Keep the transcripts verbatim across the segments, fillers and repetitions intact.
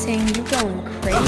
Ting, you going crazy.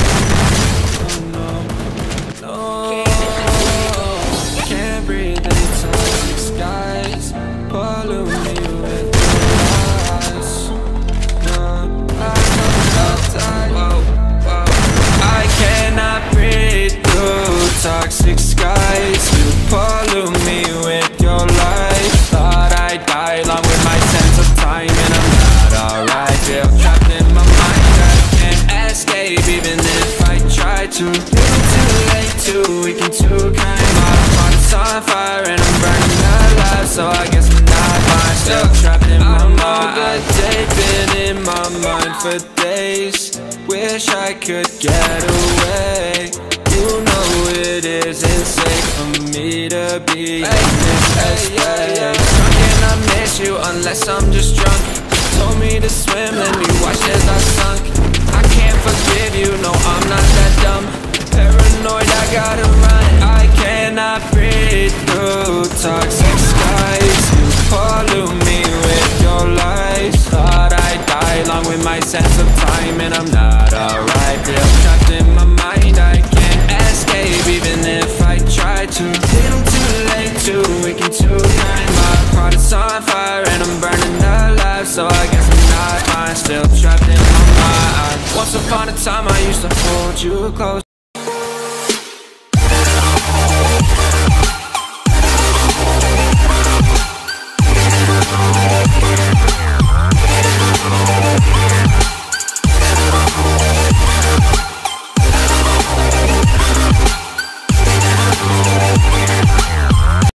No, no, can't breathe in toxic skies. Pollute me with your lies. No, I know that whoa, whoa. I cannot breathe through toxic skies. You pollute me with your lies. Thought I'd die along with my sense of time, and I'm not alright. Feel trapped in my mind, I can't escape even if I try to. Little too late, too weak and too kind. My heart's on fire and I'm burning alive, so I guess I'm not fine. Still trapped in my mind. They've been in my mind for days. Wish I could get away. You know it isn't safe for me to be in this headspace. Drunk and I miss you unless I'm just drunk. Told me to swim, let me watch as I sunk. I can't forgive you, no I'm not that dumb. Paranoid, I gotta run. I cannot breathe through toxic skies. You pollute me with your lies. Thought I'd die along with my sense of time, and I'm not alright. Feel trapped in my mind, I can't escape even if I try to. Little too late, too weak and too kind. My heart is on fire and I'm burning alive, so I guess I'm not fine. Still trapped in my mind. Once upon a time I used to hold you close.